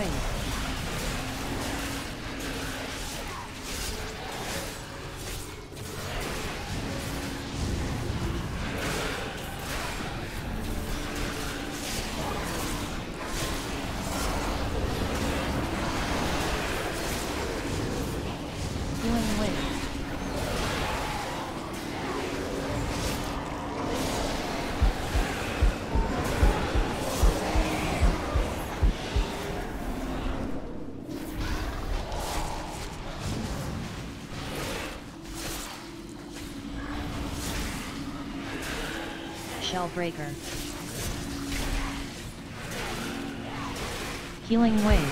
Wave. Healing Wave. Shellbreaker. Healing Wave.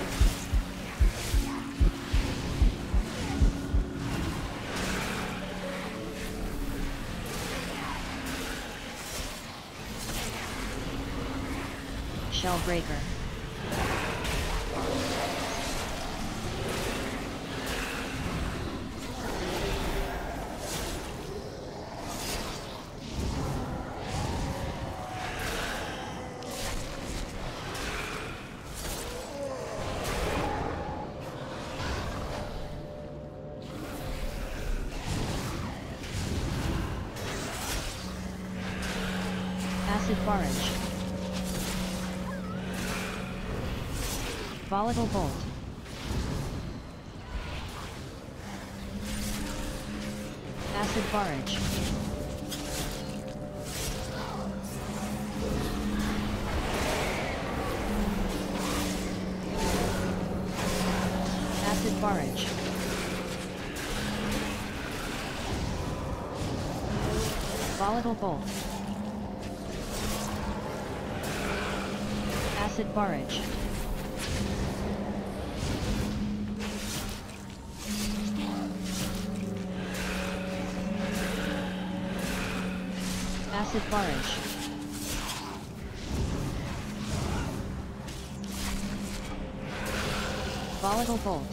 Shellbreaker. Acid Barrage. Volatile Bolt. Acid Barrage. Acid Barrage. Volatile Bolt. Acid Barrage. Acid Barrage. Volatile Bolt.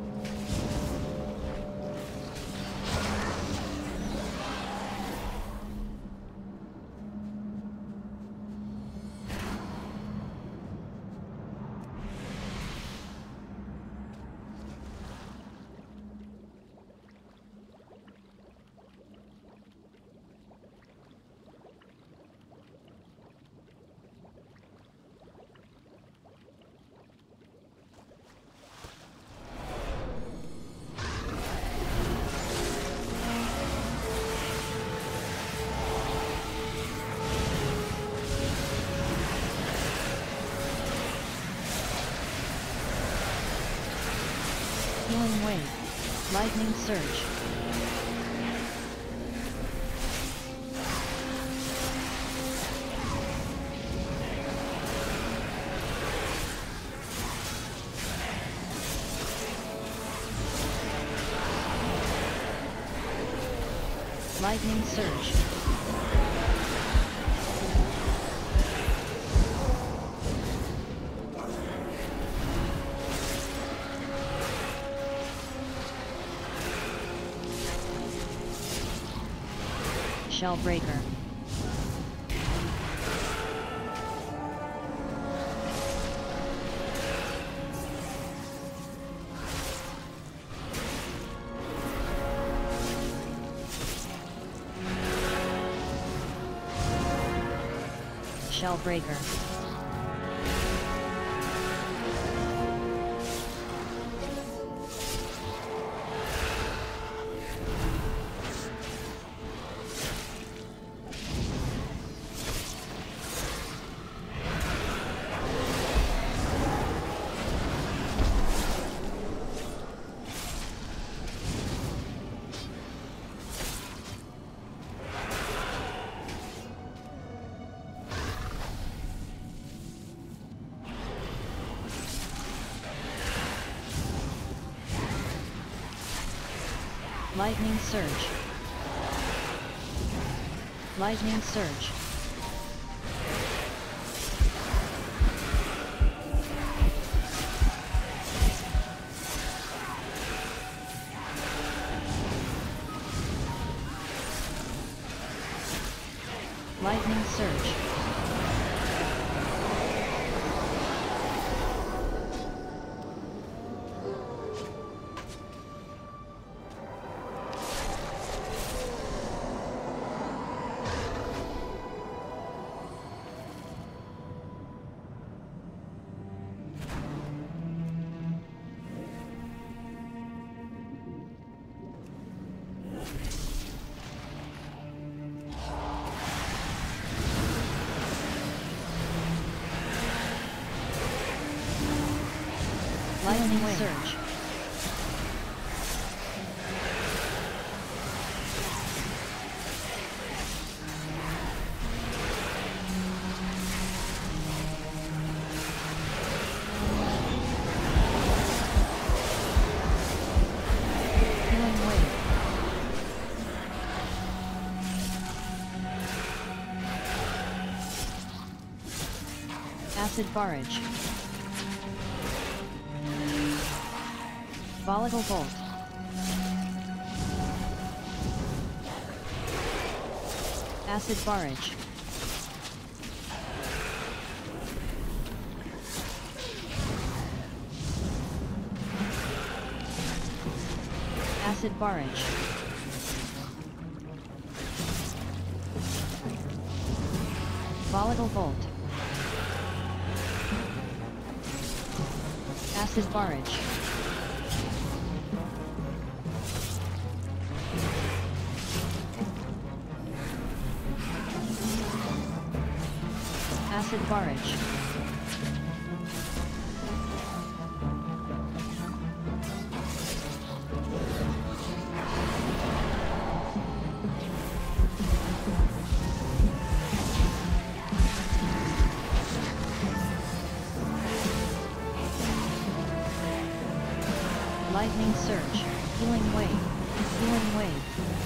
Healing Wave. Lightning Surge. Lightning Surge. Shellbreaker. Shellbreaker. Lightning Surge. Lightning Surge. Lightning Surge. Lightning Surge. Acid Barrage. Volatile Bolt. Acid Barrage. Acid Barrage. Volatile Bolt. Acid Barrage. Acid Barrage. Lightning Surge. Healing Wave. Healing Wave.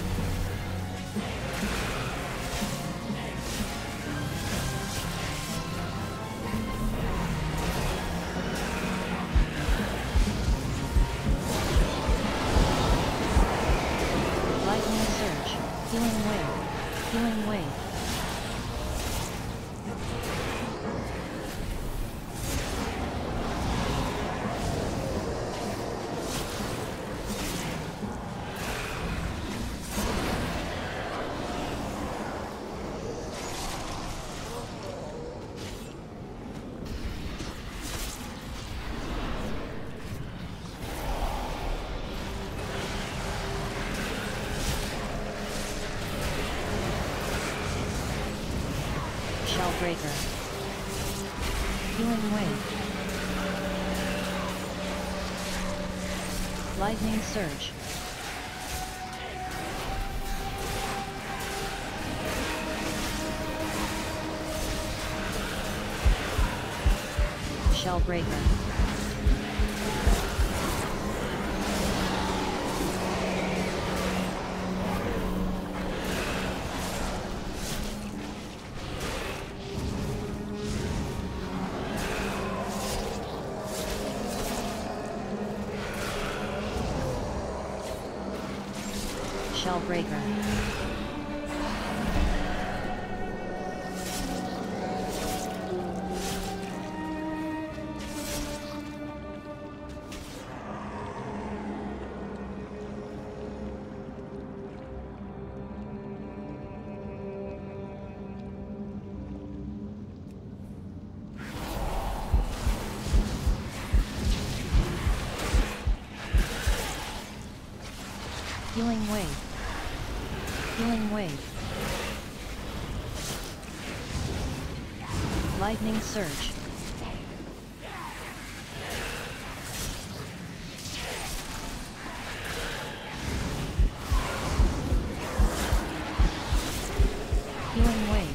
Lightning Surge. Healing Wave. Healing Wave. Breaker. Healing Wave. Lightning Surge. Shell Breaker. Shell Breaker. Healing Wave. Healing Wave. Lightning Surge. Healing Wave.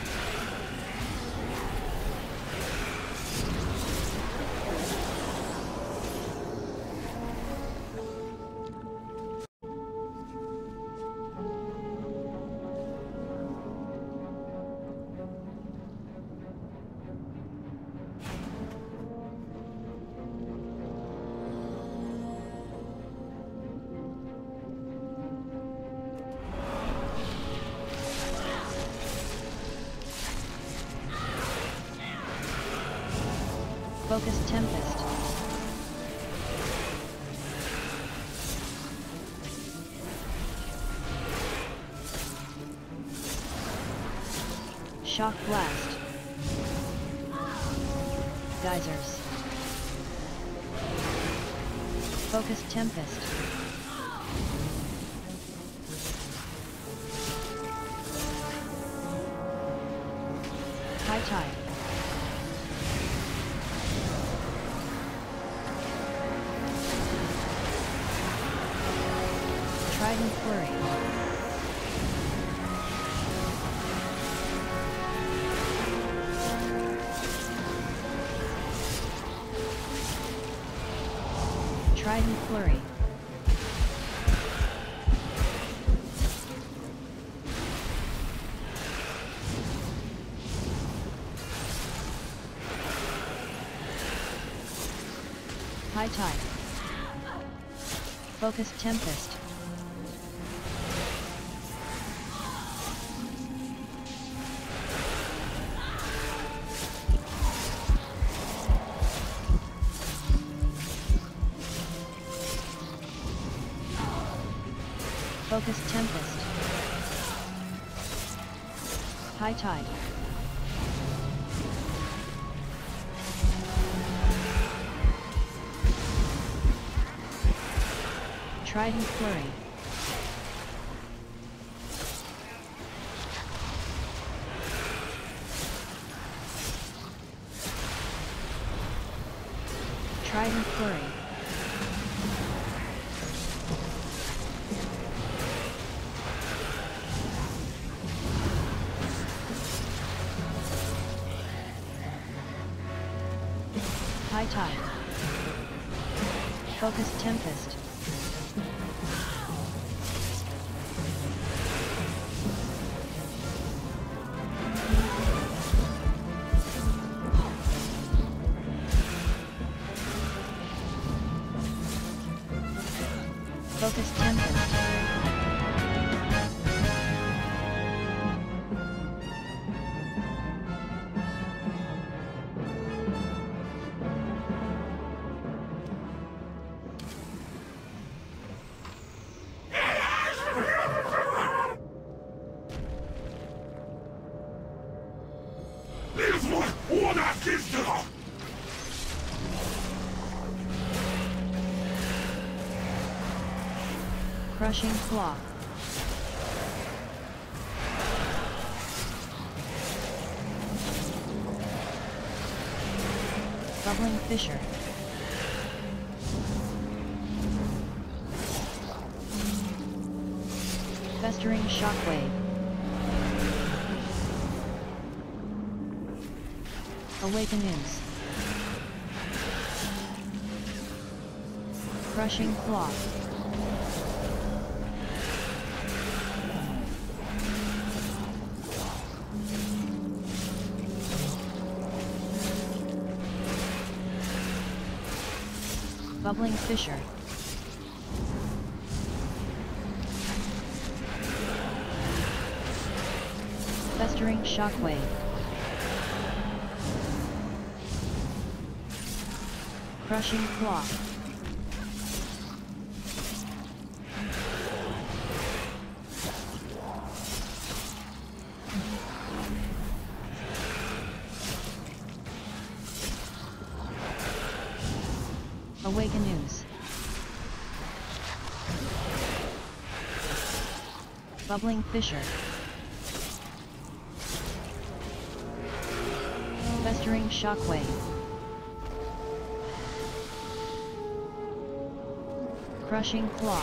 Focused Tempest. Shock Blast. Geysers. Focused Tempest. High Tide. Trident Flurry. High Tide. Focused Tempest. Focused Tempest. High Tide. Trident Flurry. Trident Flurry. High Tide. Focused Tempest. Focused Tempest. Crushing Claw. Bubbling Fissure. Festering Shockwave. Awaken Ooze. Crushing Claw. Bubbling Fissure. Festering Shockwave. Crushing Claw. Awaken Ooze. Bubbling Fissure. Festering Shockwave. Crushing Claw.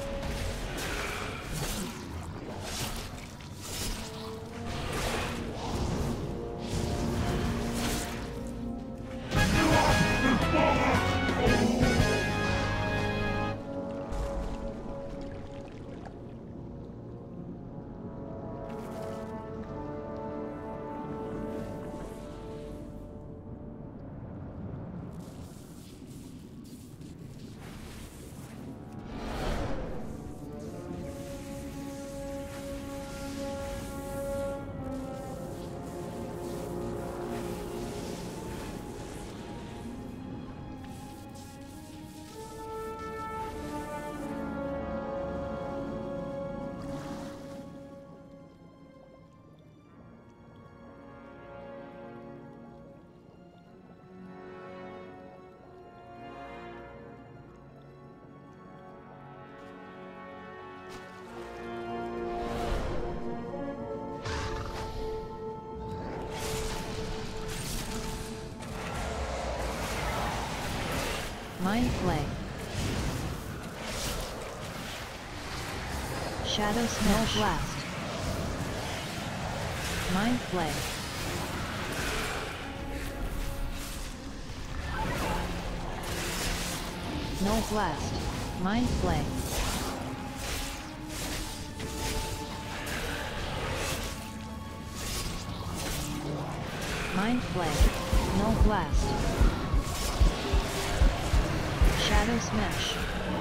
Mind Play. Shadow Smash Blast. Mind Play. Null Blast. Mind Flay. Mind Flay. Null Blast. Shadow Smash.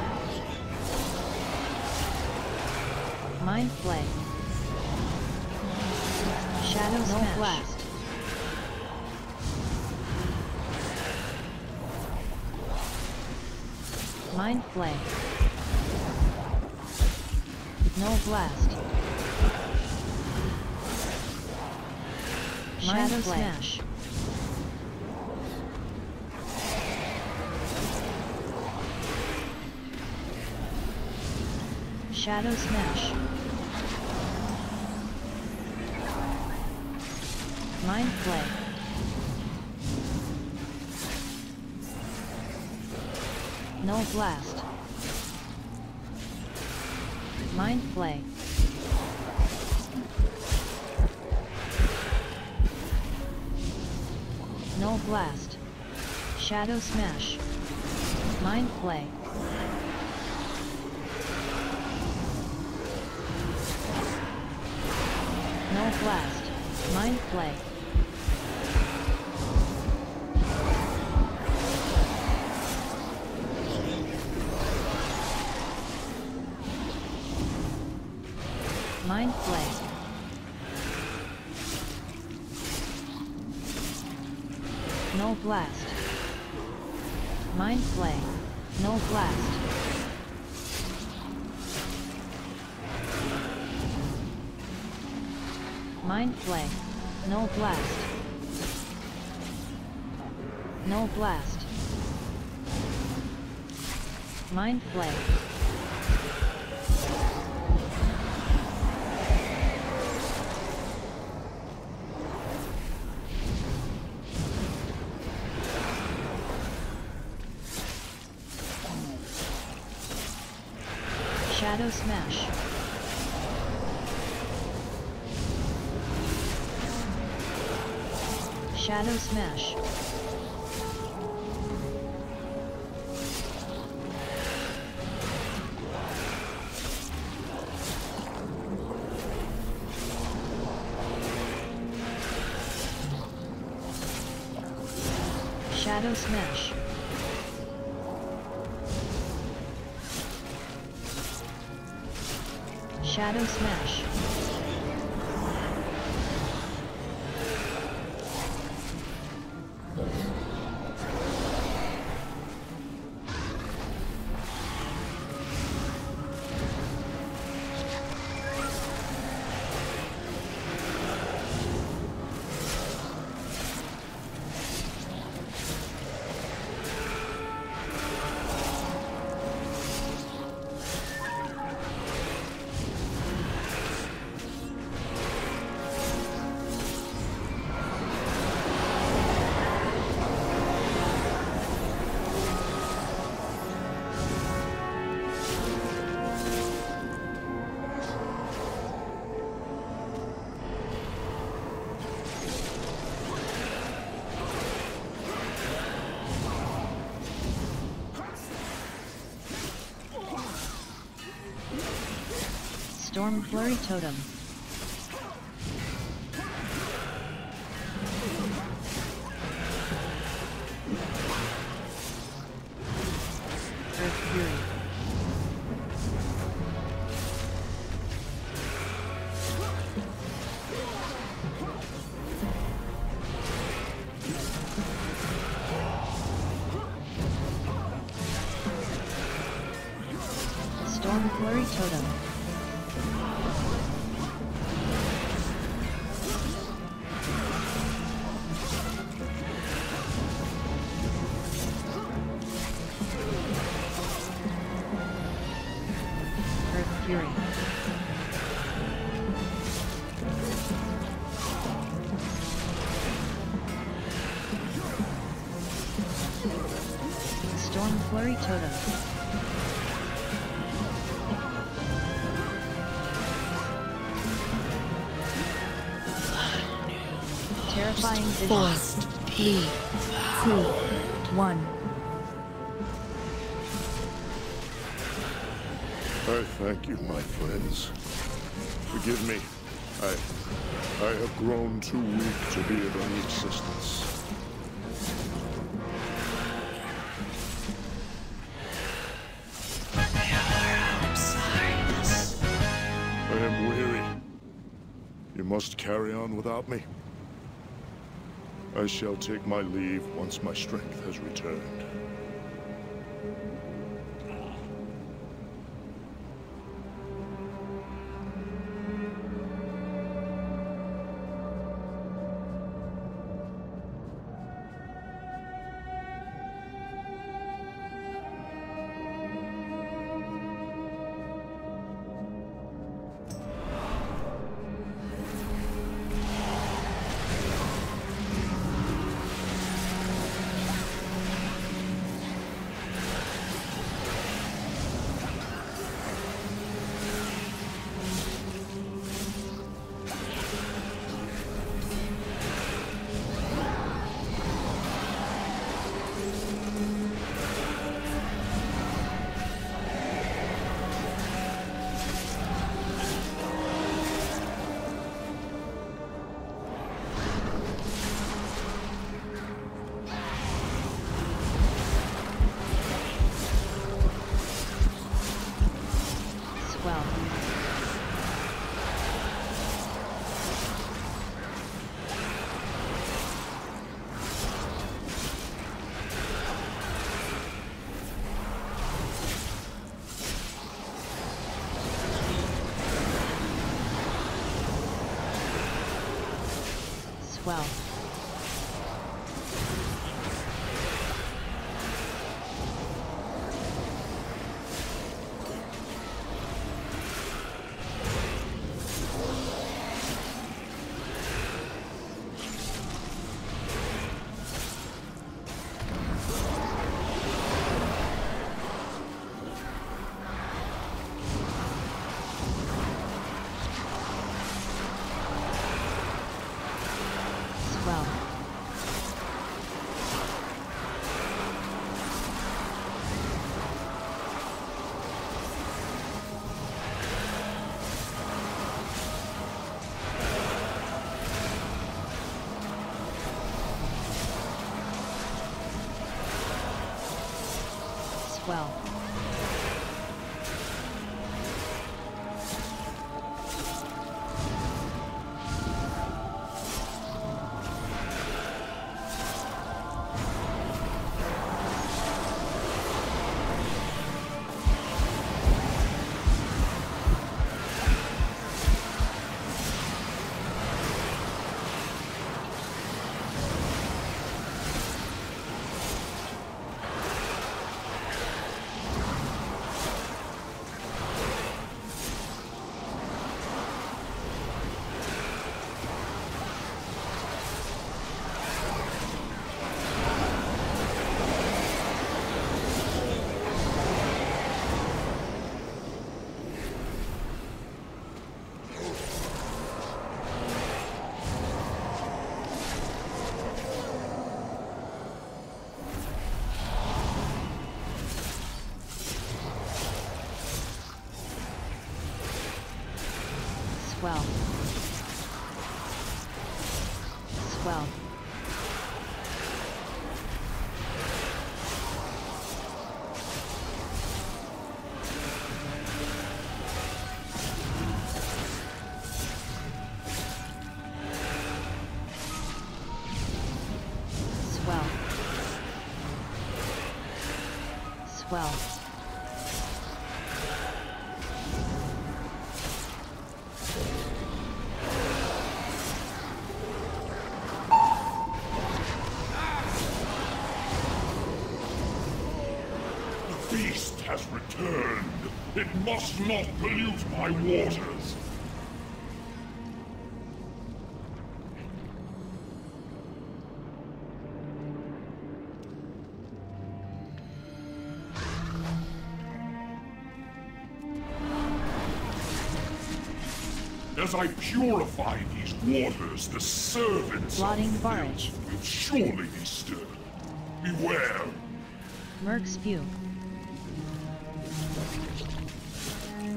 Mind Flay. Shadow Smash. Blast. Mind Flay. Null Blast. Shadow Smash. Shadow Smash. Mind Flay. Null Blast. Mind Flay. Null Blast. Shadow Smash. Mind Flay. Null Blast. Mind Flay. Mind Flay. Null Blast. Mind Flay. Null Blast. Mind Flay. Null Blast. Null Blast. Mind Flay. Shadow Smash. Shadow Smash. Shadow Smash. Shadow Smash. Storm Flurry Totem. Earth Fury. Storm Flurry Totem. Fury. Storm Flurry Totem. Terrifying Vision. 4, 3, 2, 1. I thank you, my friends. Forgive me. I have grown too weak to be of any assistance. I am weary. You must carry on without me. I shall take my leave once my strength has returned. Well. Well. Swell. Swell. Swell. Swell. Has returned. It must not pollute my waters. As I purify these waters, the servants Blotting of barrage. filth will surely be stirred. Beware. Merc spew.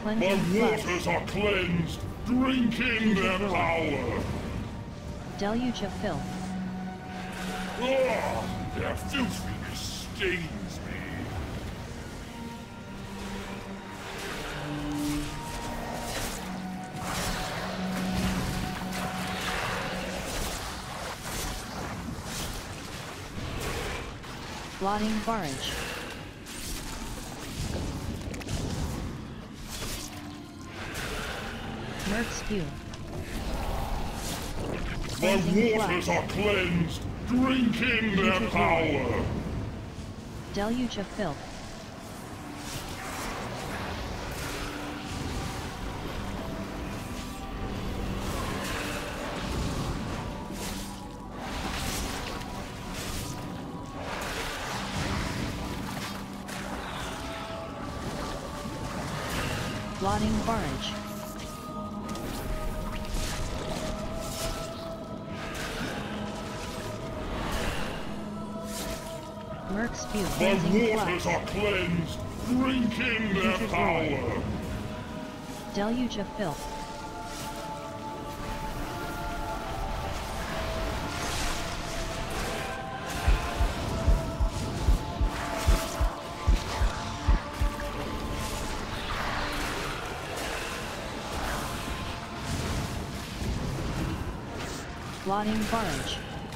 Cleansing My flux. waters are cleansed. Drink in their power. Deluge of filth. Their filthiness stains me. Blotting barrage. Merc spew. My Cleansing waters flux. are cleansed. Drink in their Putrid power. Deluge of filth. Blotting barrage. Merc spew. My Cleansing waters flux. are cleansed. Drink in their Putrid power. Deluge of filth. Blotting barrage.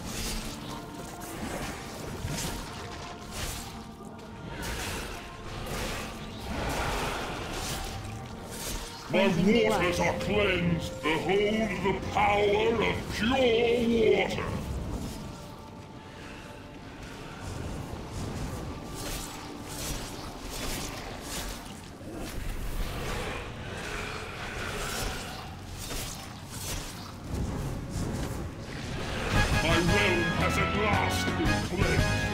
My Cleansing waters flux. are cleansed. Behold the power of pure water. My realm has at last been cleansed.